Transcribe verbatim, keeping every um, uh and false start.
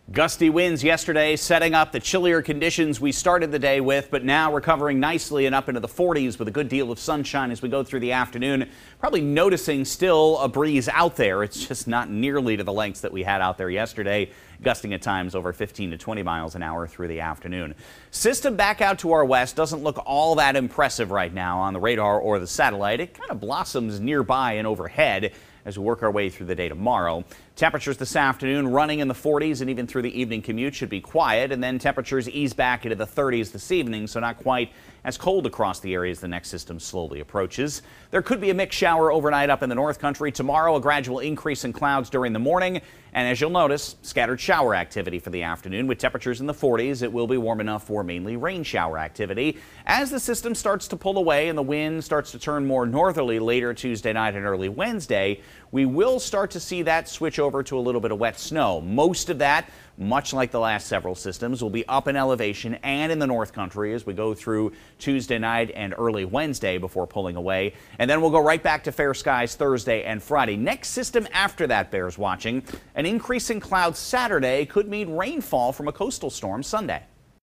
Gusty winds yesterday, setting up the chillier conditions we started the day with, but now recovering nicely and up into the forties with a good deal of sunshine as we go through the afternoon. Probably noticing still a breeze out there. It's just not nearly to the lengths that we had out there yesterday, gusting at times over fifteen to twenty miles an hour through the afternoon. System back out to our west doesn't look all that impressive right now on the radar or the satellite. It kind of blossoms nearby and overhead as we work our way through the day tomorrow. Temperatures this afternoon running in the forties, and even through the evening commute should be quiet, and then temperatures ease back into the thirties this evening, so not quite as cold across the area as the next system slowly approaches. There could be a mixed shower overnight up in the North Country. Tomorrow, a gradual increase in clouds during the morning, and as you'll notice, scattered shower activity for the afternoon. With temperatures in the forties, it will be warm enough for mainly rain shower activity. As the system starts to pull away and the wind starts to turn more northerly later Tuesday night and early Wednesday, we will start to see that switch over to a little bit of wet snow. Most of that, much like the last several systems, will be up in elevation and in the North Country as we go through Tuesday night and early Wednesday before pulling away. And then we'll go right back to fair skies Thursday and Friday. Next system after that bears watching. An increase in clouds Saturday could mean rainfall from a coastal storm Sunday.